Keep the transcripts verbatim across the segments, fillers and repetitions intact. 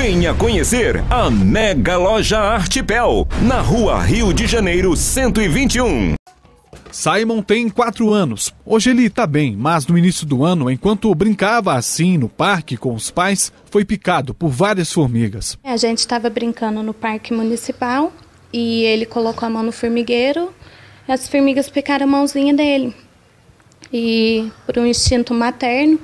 Venha conhecer a Mega Loja Artipel, na Rua Rio de Janeiro cento e vinte e um. Simon tem quatro anos. Hoje ele tá bem, mas no início do ano, enquanto brincava assim no parque com os pais, foi picado por várias formigas. A gente estava brincando no parque municipal e ele colocou a mão no formigueiro e as formigas picaram a mãozinha dele. E por um instinto materno,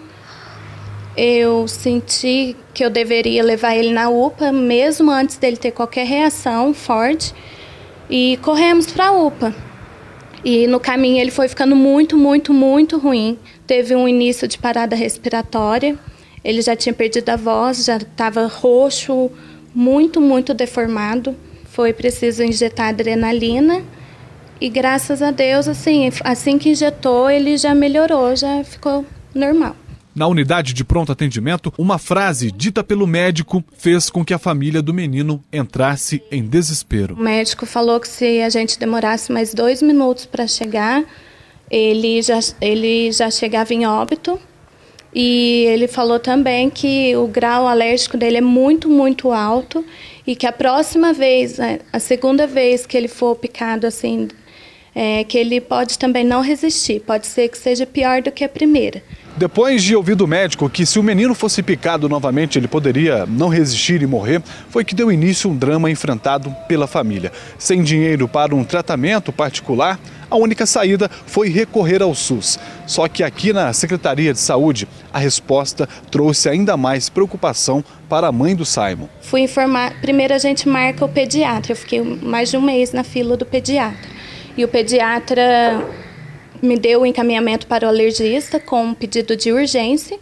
eu senti que eu deveria levar ele na U P A, mesmo antes dele ter qualquer reação forte, e corremos para a U P A. E no caminho ele foi ficando muito, muito, muito ruim. Teve um início de parada respiratória, ele já tinha perdido a voz, já estava roxo, muito, muito deformado. Foi preciso injetar adrenalina e, graças a Deus, assim, assim que injetou, ele já melhorou, já ficou normal. Na unidade de pronto atendimento, uma frase dita pelo médico fez com que a família do menino entrasse em desespero. O médico falou que se a gente demorasse mais dois minutos para chegar, ele já, ele já chegava em óbito. E ele falou também que o grau alérgico dele é muito, muito alto e que a próxima vez, a segunda vez que ele for picado, assim, é, que ele pode também não resistir. Pode ser que seja pior do que a primeira. Depois de ouvir do médico que se o menino fosse picado novamente ele poderia não resistir e morrer, foi que deu início um drama enfrentado pela família. Sem dinheiro para um tratamento particular, a única saída foi recorrer ao SUS. Só que aqui na Secretaria de Saúde, a resposta trouxe ainda mais preocupação para a mãe do Simon. Fui informar, primeiro a gente marca o pediatra, eu fiquei mais de um mês na fila do pediatra. E o pediatra me deu o encaminhamento para o alergista com um pedido de urgência.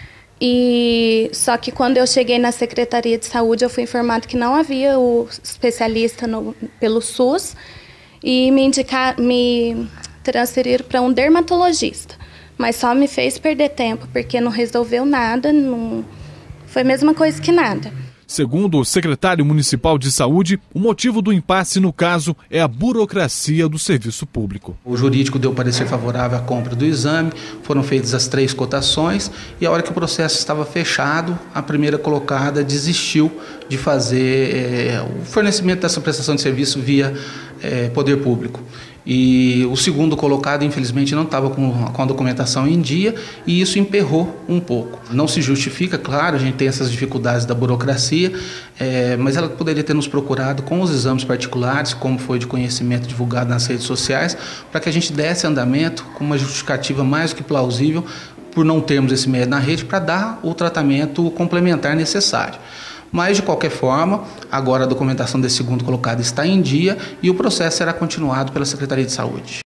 E só que quando eu cheguei na Secretaria de Saúde, eu fui informado que não havia o especialista no, pelo SUS e me, indicar, me transferiram para um dermatologista. Mas só me fez perder tempo, porque não resolveu nada, não, foi a mesma coisa que nada. Segundo o secretário municipal de saúde, o motivo do impasse no caso é a burocracia do serviço público. O jurídico deu parecer favorável à compra do exame, foram feitas as três cotações e a hora que o processo estava fechado, a primeira colocada desistiu de fazer é, o fornecimento dessa prestação de serviço via é, poder público. E o segundo colocado, infelizmente, não estava com, com a documentação em dia e isso emperrou um pouco. Não se justifica, claro, a gente tem essas dificuldades da burocracia, é, mas ela poderia ter nos procurado com os exames particulares, como foi de conhecimento divulgado nas redes sociais, para que a gente desse andamento com uma justificativa mais do que plausível por não termos esse médico na rede para dar o tratamento complementar necessário. Mas, de qualquer forma, agora a documentação desse segundo colocado está em dia e o processo será continuado pela Secretaria de Saúde.